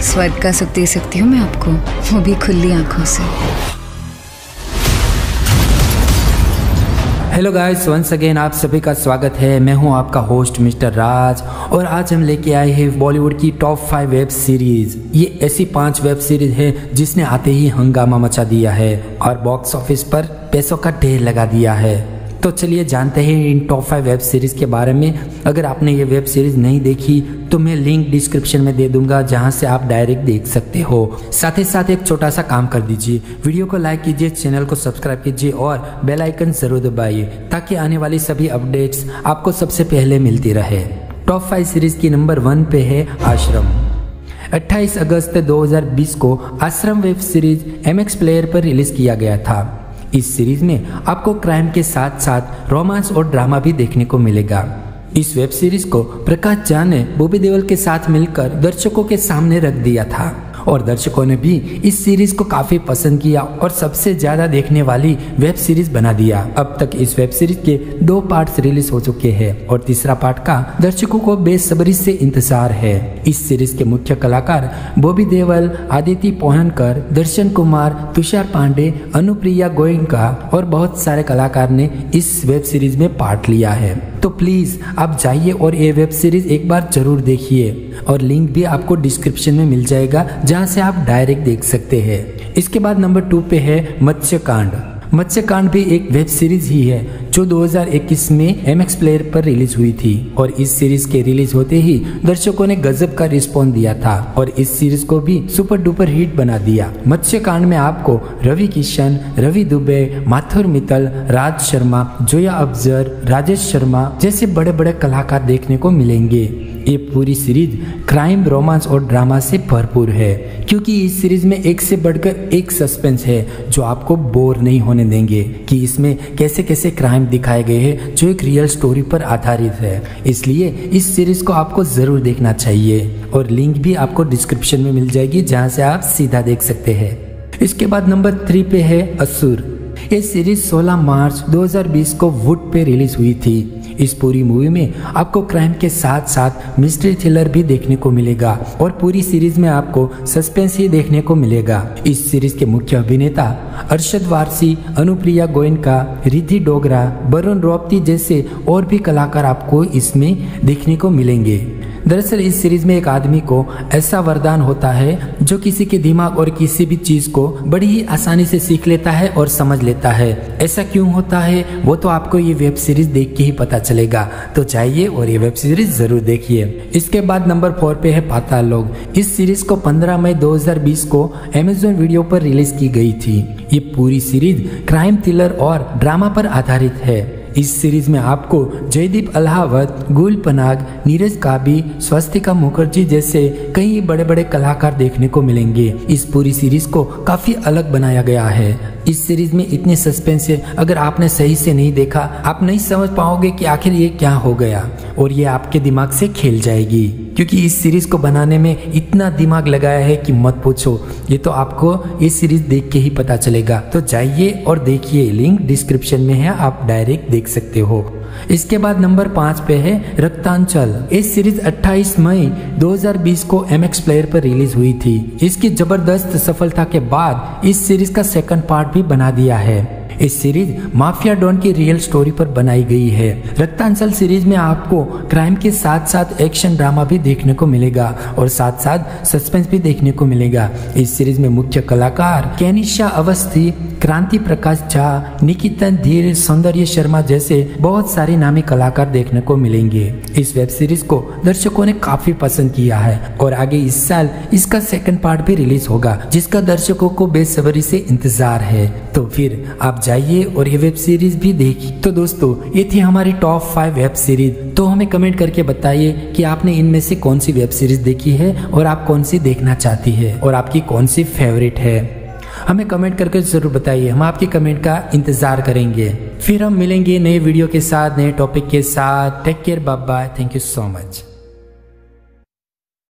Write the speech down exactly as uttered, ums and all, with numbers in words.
स्वर्ग का सुख दे सकती हूँ मैं आपको, वो भी खुली आंखों से। हेलो गाइस, वंस अगेन आप सभी का स्वागत है। मैं हूं आपका होस्ट मिस्टर राज और आज हम लेके आए हैं बॉलीवुड की टॉप फाइव वेब सीरीज। ये ऐसी पांच वेब सीरीज है जिसने आते ही हंगामा मचा दिया है और बॉक्स ऑफिस पर पैसों का ढेर लगा दिया है। तो चलिए जानते हैं इन टॉप फाइव वेब सीरीज के बारे में। अगर आपने ये वेब सीरीज नहीं देखी तो मैं लिंक डिस्क्रिप्शन में दे दूंगा, जहां से आप डायरेक्ट देख सकते हो। साथ ही साथ एक छोटा सा काम कर दीजिए, वीडियो को लाइक कीजिए, चैनल को सब्सक्राइब कीजिए और बेल आइकन जरूर दबाइए ताकि आने वाली सभी अपडेट्स आपको सबसे पहले मिलती रहे। टॉप फाइव सीरीज की नंबर वन पे है आश्रम। अट्ठाईस अगस्त दो हज़ार बीस को Aashram web series M X player पर रिलीज किया गया था। इस सीरीज में आपको क्राइम के साथ साथ रोमांस और ड्रामा भी देखने को मिलेगा। इस वेब सीरीज को प्रकाश झा ने बॉबी देओल के साथ मिलकर दर्शकों के सामने रख दिया था और दर्शकों ने भी इस सीरीज को काफी पसंद किया और सबसे ज्यादा देखने वाली वेब सीरीज बना दिया। अब तक इस वेब सीरीज के दो पार्ट्स रिलीज हो चुके हैं और तीसरा पार्ट का दर्शकों को बेसब्री से इंतजार है। इस सीरीज के मुख्य कलाकार बॉबी देओल, आदिति पोहनकर, दर्शन कुमार, तुषार पांडे, अनुप्रिया गोयनका और बहुत सारे कलाकार ने इस वेब सीरीज में पार्ट लिया है। तो प्लीज आप जाइए और ये वेब सीरीज एक बार जरूर देखिए और लिंक भी आपको डिस्क्रिप्शन में मिल जाएगा, जहां से आप डायरेक्ट देख सकते हैं। इसके बाद नंबर टू पे है मत्स्यकांड। मत्स्यकांड भी एक वेब सीरीज ही है जो दो हज़ार इक्कीस में एम एक्स प्लेयर पर रिलीज हुई थी और इस सीरीज के रिलीज होते ही दर्शकों ने गजब का रिस्पॉन्स दिया था और इस सीरीज को भी सुपर डुपर हिट बना दिया। मत्स्यकांड में आपको रवि किशन, रवि दुबे, माथुर मित्तल, राज शर्मा, जोया अफजर, राजेश शर्मा जैसे बड़े बड़े कलाकार देखने को मिलेंगे। ये पूरी सीरीज क्राइम, रोमांस और ड्रामा से भरपूर है क्योंकि इस सीरीज में एक से बढ़कर एक सस्पेंस है जो आपको बोर नहीं होने देंगे कि इसमें कैसे कैसे क्राइम दिखाए गए हैं जो एक रियल स्टोरी पर आधारित है। इसलिए इस सीरीज को आपको जरूर देखना चाहिए और लिंक भी आपको डिस्क्रिप्शन में मिल जाएगी, जहां से आप सीधा देख सकते हैं। इसके बाद नंबर थ्री पे है असुर। ये सीरीज सोलह मार्च दो हज़ार बीस को वुड पे रिलीज हुई थी। इस पूरी मूवी में आपको क्राइम के साथ साथ मिस्ट्री थ्रिलर भी देखने को मिलेगा और पूरी सीरीज में आपको सस्पेंस ही देखने को मिलेगा। इस सीरीज के मुख्य अभिनेता अरशद वारसी, अनुप्रिया गोयनका, रिद्धि डोगरा, वरुण रोहतगी जैसे और भी कलाकार आपको इसमें देखने को मिलेंगे। दरअसल इस सीरीज में एक आदमी को ऐसा वरदान होता है जो किसी के दिमाग और किसी भी चीज को बड़ी ही आसानी से सीख लेता है और समझ लेता है। ऐसा क्यों होता है वो तो आपको ये वेब सीरीज देख के ही पता चलेगा। तो जाइए और ये वेब सीरीज जरूर देखिए। इसके बाद नंबर फोर पे है पाताल लोक। इस सीरीज को पंद्रह मई दो हज़ार बीस को अमेज़न वीडियो पर रिलीज की गई थी। ये पूरी सीरीज क्राइम, थ्रिलर और ड्रामा पर आधारित है। इस सीरीज में आपको जयदीप अलाहावत, गुल पनाग, नीरज काबी, स्वस्तिका मुखर्जी जैसे कई बड़े बड़े कलाकार देखने को मिलेंगे। इस पूरी सीरीज को काफी अलग बनाया गया है। इस सीरीज में इतने सस्पेंस है, अगर आपने सही से नहीं देखा आप नहीं समझ पाओगे कि आखिर ये क्या हो गया और ये आपके दिमाग से खेल जाएगी क्योंकि इस सीरीज को बनाने में इतना दिमाग लगाया है कि मत पूछो। ये तो आपको ये सीरीज देख के ही पता चलेगा। तो जाइए और देखिए, लिंक डिस्क्रिप्शन में है, आप डायरेक्ट देख सकते हो। इसके बाद नंबर पाँच पे है रक्तांचल। इस सीरीज अट्ठाईस मई दो हज़ार बीस को एम एक्स प्लेयर पर रिलीज हुई थी। इसकी जबरदस्त सफलता के बाद इस सीरीज का सेकंड पार्ट भी बना दिया है। इस सीरीज माफिया डॉन की रियल स्टोरी पर बनाई गई है। रक्तांचल सीरीज में आपको क्राइम के साथ साथ एक्शन ड्रामा भी देखने को मिलेगा और साथ साथ सस्पेंस भी देखने को मिलेगा। इस सीरीज में मुख्य कलाकार केनिशा अवस्थी, क्रांति प्रकाश झा, निकिता धीर, सौंदर्य शर्मा जैसे बहुत सारे नामी कलाकार देखने को मिलेंगे। इस वेब सीरीज को दर्शकों ने काफी पसंद किया है और आगे इस साल इसका सेकंड पार्ट भी रिलीज होगा, जिसका दर्शकों को बेसब्री से इंतजार है। तो फिर आप जाइए और ये वेब सीरीज भी देखिए। तो दोस्तों, ये थी हमारी टॉप फाइव वेब सीरीज। तो हमें कमेंट करके बताइए कि आपने इनमें से कौन सी वेब सीरीज देखी है और आप कौन सी देखना चाहती है और आपकी कौन सी फेवरेट है। हमें कमेंट करके जरूर बताइए, हम आपके कमेंट का इंतजार करेंगे। फिर हम मिलेंगे नए वीडियो के साथ, नए टॉपिक के साथ। Take care, bye bye, thank you so much.